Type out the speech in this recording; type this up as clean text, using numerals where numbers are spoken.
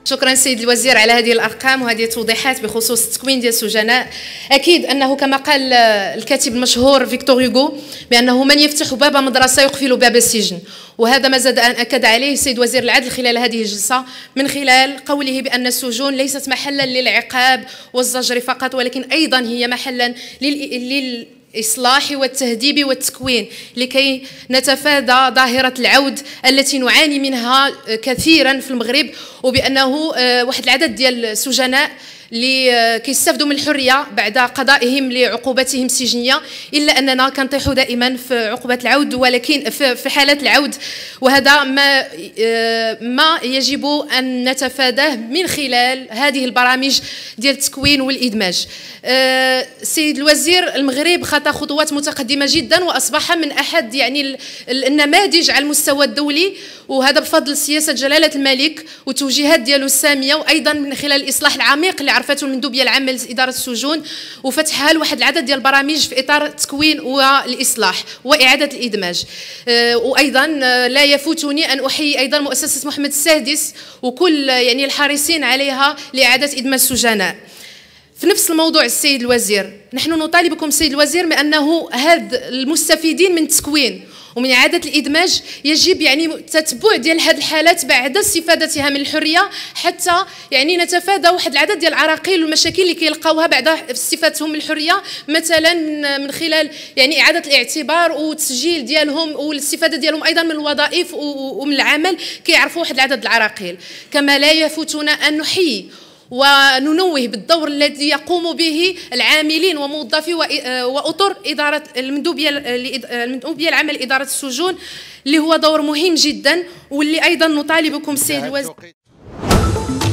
شكرا سيد الوزير على هذه الارقام وهذه التوضيحات بخصوص التكوين ديال السجناء. اكيد انه كما قال الكاتب المشهور فيكتور هوغو بانه من يفتح باب مدرسه يقفل باب السجن، وهذا ما زاد ان اكد عليه السيد وزير العدل خلال هذه الجلسه من خلال قوله بان السجون ليست محلا للعقاب والزجر فقط، ولكن ايضا هي محلا للإصلاح والتهذيب والتكوين لكي نتفادى ظاهرة العود التي نعاني منها كثيرا في المغرب، وبأنه واحد العدد ديال السجناء اللي كيستافدوا من الحريه بعد قضائهم لعقوبتهم السجنيه، الا اننا كنطيحوا دائما في عقوبه العود، ولكن في حاله العود، وهذا ما يجب ان نتفاداه من خلال هذه البرامج ديال التكوين والادماج. سيد الوزير، المغرب خطى خطوات متقدمه جدا واصبح من احد يعني النماذج على المستوى الدولي، وهذا بفضل سياسه جلاله الملك والتوجيهات ديالو الساميه، وايضا من خلال الاصلاح العميق اللي عرفته المندوبيه العامه لاداره السجون وفتحها لواحد العدد ديال البرامج في اطار التكوين والاصلاح واعاده الادماج. وايضا لا يفوتني ان احيي ايضا مؤسسه محمد السادس وكل يعني الحريصين عليها لاعاده ادماج السجناء. في نفس الموضوع السيد الوزير، نحن نطالبكم سيد الوزير بانه هاد المستفيدين من التكوين ومن إعادة الإدماج يجب يعني تتبع ديال هذه الحالات بعد استفادتها من الحرية، حتى يعني نتفادى واحد العدد ديال العراقيل والمشاكل اللي كيلقاوها بعد استفادتهم من الحرية، مثلا من خلال يعني إعادة الاعتبار والتسجيل ديالهم والاستفادة ديالهم أيضا من الوظائف ومن العمل، كيعرفوا واحد العدد العراقيل. كما لا يفوتنا أن نحيي وننوه بالدور الذي يقوم به العاملين وموظفي وأطر إدارة المندوبية العامة لإدارة السجون، اللي هو دور مهم جدا، واللي أيضا نطالبكم سيد الوزير